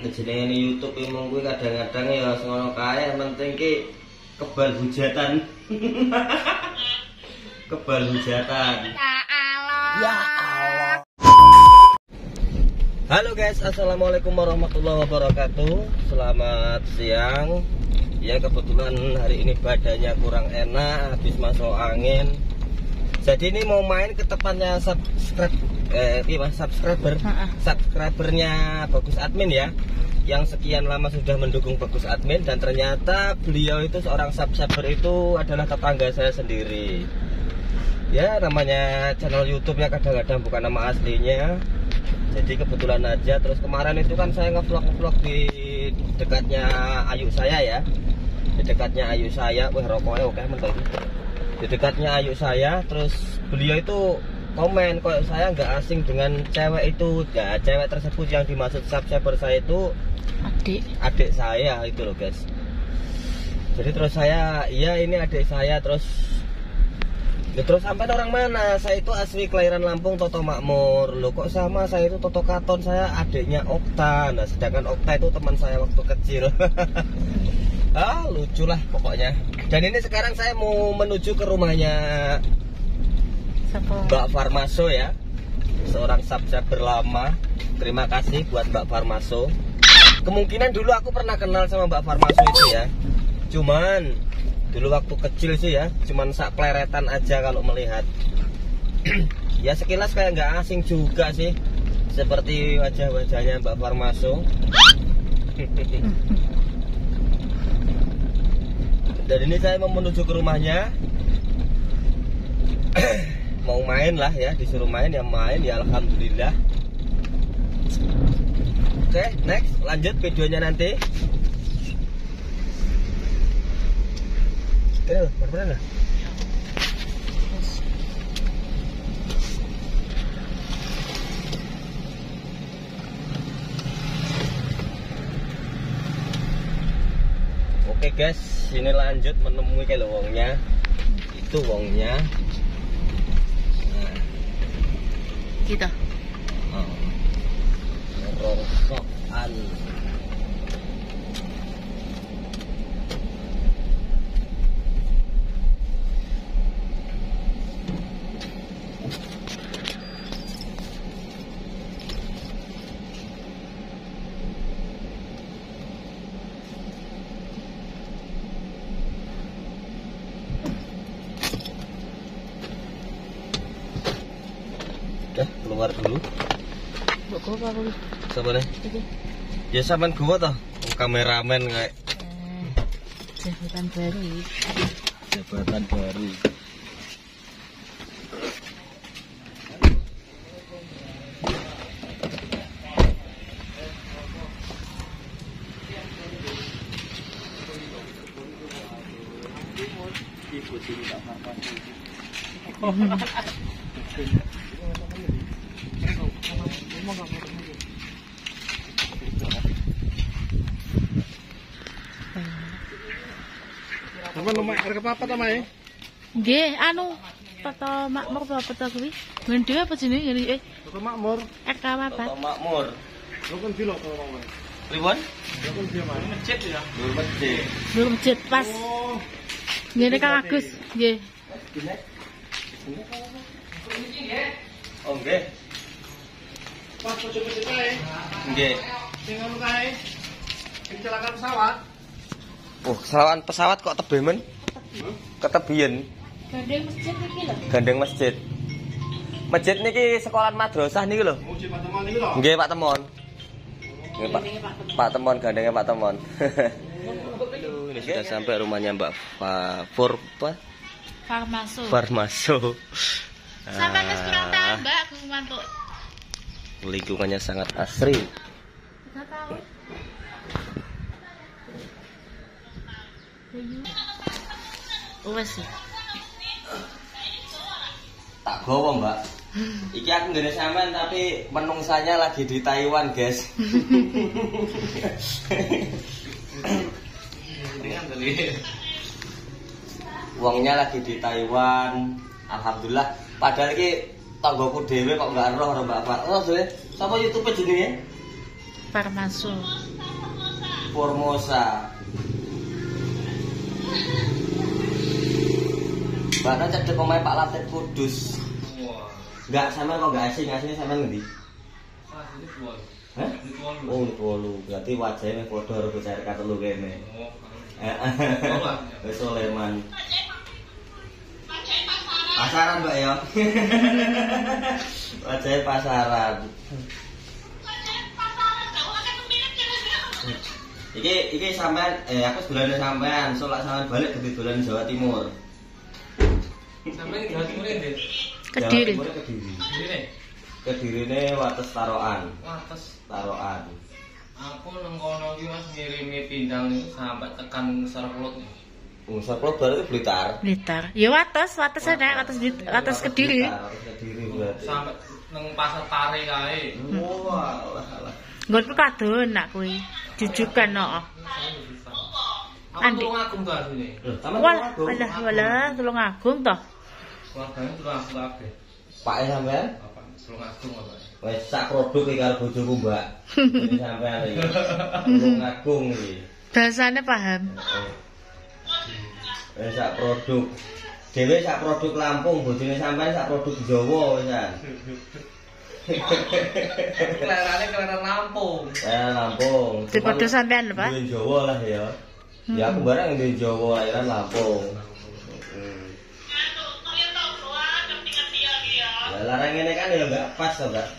jenenge YouTube emang kuwi kadang-kadang ya ngono kae, penting ki kebal hujatan. Kebal hujatan. Ya Allah. Halo guys, assalamualaikum warahmatullahi wabarakatuh. Selamat siang. Ya kebetulan hari ini badannya kurang enak, habis masuk angin. Jadi ini mau main ke tempatnya subscribernya Bagus Admin ya, yang sekian lama sudah mendukung Bagus Admin, dan ternyata beliau itu seorang subscriber itu adalah tetangga saya sendiri. Ya namanya channel YouTube ya, kadang-kadang bukan nama aslinya. Jadi kebetulan aja, terus kemarin itu kan saya ngevlog di dekatnya Ayu saya ya. Di dekatnya Ayu saya, wah rokoknya oke mentok. Di dekatnya Ayu saya, terus beliau itu komen kok saya nggak asing dengan cewek itu. Ya cewek tersebut yang dimaksud subscriber saya itu adik saya itu loh guys. Jadi terus saya, iya ini adik saya, terus sampai orang mana? Saya itu asli kelahiran Lampung, Toto Makmur. Loh kok sama, saya itu Toto Katon, saya adiknya Okta. Nah sedangkan Okta itu teman saya waktu kecil. Lucu lah pokoknya. Dan ini sekarang saya mau menuju ke rumahnya Mbak Farmaso ya, seorang subscriber lama. Terima kasih buat Mbak Farmaso. Kemungkinan dulu aku pernah kenal sama Mbak Farmaso itu ya, cuman dulu waktu kecil sih ya, cuman sak pleretan aja kalau melihat. Ya sekilas kayak nggak asing juga sih, seperti wajah-wajahnya Mbak Farmaso. Dan ini saya mau menuju ke rumahnya. Mau main lah ya, disuruh main ya main ya, alhamdulillah. Oke, next lanjut videonya nanti. Mana? Oke guys, ini lanjut menemui kalau wongnya. Itu wongnya. Nah. Kita. Rongsokan. Keluar dulu. Bawa aku. Coba nih. Ya sampean gua toh, kameramen kayak. Jabatan baru. Jabatan baru. Apa nomor harga apa tamai? Nggih, anu Toto Makmur apa to kuwi? Mendhe apa jenenge ngene Toto Makmur. Eka apa? Toto Makmur. Lu kan kilo Toto Makmur. Ribuan? Lu kan dia mah masjid ya. Dulu masjid. Belum masjid pas. Oh. Ngene Kang Agus, nggih. Oh nggih. Pas pojok-pojok kae. Nggih. Sing anu kae. Kecelakaan pesawat. Oh, kesalahan pesawat kok tebemen? Ketebian. Gandeng masjid iki lho. Gandeng masjid. Masjid niki sekolahan madrasah niki lho. Masjid Pak Temon iki lho. Nggih, Pak Temon. Nggih, Pak Temon, gandengnya Pak Temon. Ini sudah sampai rumahnya Mbak Farmaso. Sampai wis kurang tahu, Mbak, aku mantuk. Lingkungannya sangat asri. 3 tahun. Wes. Tak gowo, Mbak. Iki aku ngene sampean tapi menungsanya lagi di Taiwan, guys. Uangnya lagi di Taiwan. Alhamdulillah. Padahal iki tanggoku dhewe kok enggak roh Mbak Pak. Oh, sapa YouTube jenenge? Parmaso. Formosa. Bahkan cedek omahe Pak Latif Kudus. Wah. Enggak, sampean kok enggak asing, aslinya sampean ngendi? Ini tuan. Hah? Ini tuan. Oh, Wolu. Berarti wajahnya padha karo bocah katelu kene. Oh. Wis Soleman. Pasaran, Mbak ya. Wajahnya pasaran. Iki sampean aku dolane sampean, solak sampean balik ke dolan Jawa Timur. Sampai Jawa Timur ini. Kediri. Jawa Timur Kediri. Ini. Kedirine Wates Tarokan. Wates. Tarokan. Aku nang kono iki Mas ngirimi pindang niku sampai tekan Serplut. Serplut berarti Blitar. Blitar. Ya Wates ada atas Kediri. Kediri berarti. Sampai nang pasar Tare kae. Wah, alah. Nggonku kadon nak kuwi. Jujukan no. Andi Tulungagung to asline. Walah, Tulungagung toh. Keluargane Tulungagung kabeh. Pake sampean? Apa? Tulungagung apa? Wis sak produk iki karo bojoku, Mbak. Ini sampean iki. Tulungagung iki. Bahasane paham. Wis sak produk. Dhewe sak produk Lampung, bojone sampean sak produk Jawa wisan. Kelaran Lampung. Lampung. Dipodo sampean lho, Pak. Di Jawa lah ya. Ya aku barang di Jawa lahiran Lampung. Ya larang ini kan ya enggak pas to, Mbak.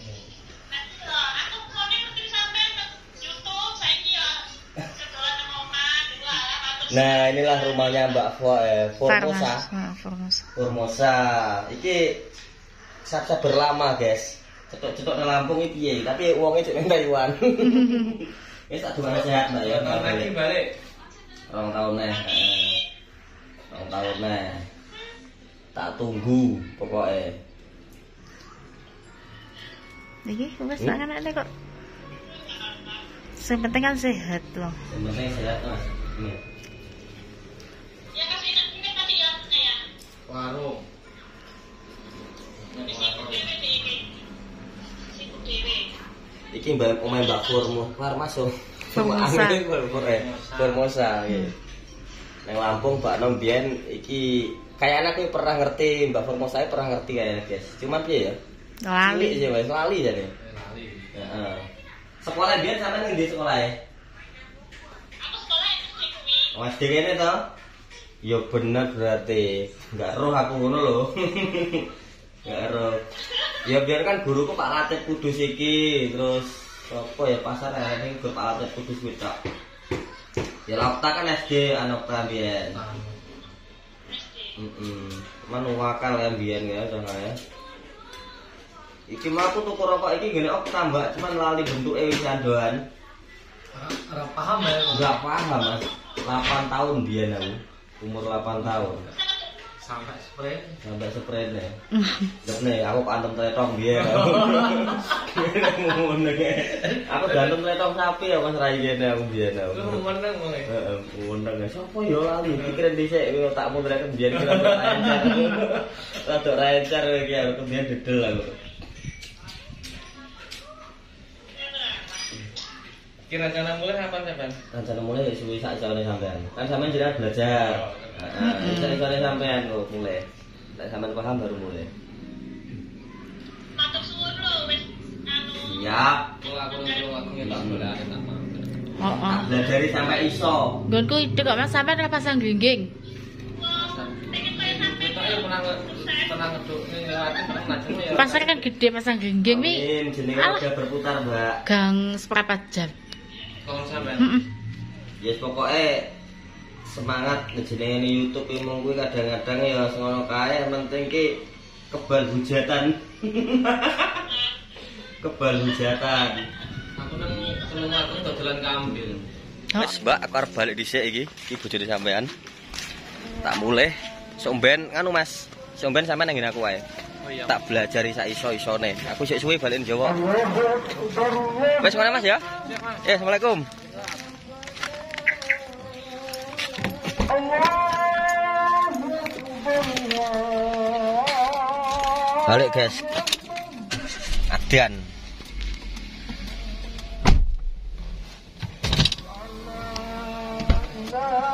Nah, inilah rumahnya Mbak Formosa. Formosa. Iki sabar lama, guys. Cetok-cetok nang Lampung iki piye, tapi wonge cek nang Taiwan. Wis tak dumane sehat, Mbak ya. Lagi balik. 2 tahun neh. 2 tahun neh. Tak tunggu pokoknya. Iki wis tanganane kok. Sing penting kan sehat loh. Yang penting sehat, Mas. Ini. Warung. Iki mbak pemain Mbak Formosa. Formosa nggih. Nang Lampung Mbak Nom biyen iki kayaknya aku pernah ngerti Mbak Formosa pernah ngerti kayaknya, guys. Cuman piye ya? Lali. Cilik sih, wis lali jane. Lali. Heeh. Sekolah biyen sampean ning ndi sekolahe? Aku sekolah SD kuwi. Oh, SD kene to? Ya bener berarti. Enggak roh aku ngono lho. Enggak roh. Ya biar kan guruku Pak Latif Kudus iki, terus apa ya pasar ning Pak Latif Kudus kuwi tok. Ya Lokta kan SD Anokta biyen. Manu wakal ya biyen ya ya. Iki mah aku tuku rokok iki gene op tambah cuman lali bentuke wis sandoan. Ora paham ya. Enggak paham, Mas. 8 tahun biyen aku. Umur 8 tahun. Sampai spray. Sampai spray nih. Nih aku antem tretong biyen. Ngono ke. Aku gantem tretong sapi ya Mas Rai kene aku biyen aku. Lu meneng kowe. Heeh, meneng. Sopo ya lali pikiran dhisik tak mundrake biyen kira lancar. Rada lancar iki aku biyen dedel aku. Kira-kira mulai kapan sampean? Rencana mulai suwi sak isone sampean. Kan sampean jenengan belajar. Heeh, sak isone sampean kok mulai. Nek sampean paham baru mulai. Matur suwun lho wis anu. Siap. Aku ngetok bola tak mau. Heeh. Belajari sampai iso. Nggonku ide kok Mas sampean ora pasang glingging. Pengen kaya sampe. Pernah ngeduk ning ati pernah najeng ya. Pasar kan gede pasang glingging wi. Amin, jenenge udah berputar, Mbak. Gang seperempat jam. Kalau sampean. Heeh. Ya pokoknya semangat ngejenenge YouTube iki mung kuwi kadang-kadang ya ngono kae penting ki kebal hujatan. Kebal hujatan. Aku nang Tulungagung dodolan kambil. Wis, Mbak, aku arep balik dhisik iki. Iki bojone sampean. Tak mulai. Somben nganu, Mas. Somben sampean nang aku wae. Oh iya. Tak belajari sak iso-isone. Aku sik suwe balik Jawa. Wis mana Mas ya? Siap, Mas. Ya, Assalamualaikum. Balik guys. Adian. enggak.